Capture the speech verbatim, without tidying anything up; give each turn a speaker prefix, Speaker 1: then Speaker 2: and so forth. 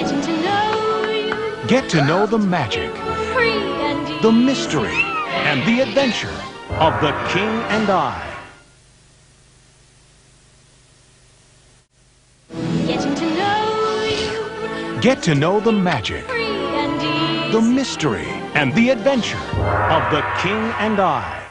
Speaker 1: Getting to know you.
Speaker 2: Get to know the magic,
Speaker 1: Free and easy.
Speaker 2: the mystery, and the adventure of The King and I.
Speaker 1: Getting to know you.
Speaker 2: Get to know the magic,
Speaker 1: Free and easy.
Speaker 2: the mystery, and the adventure of The King and I.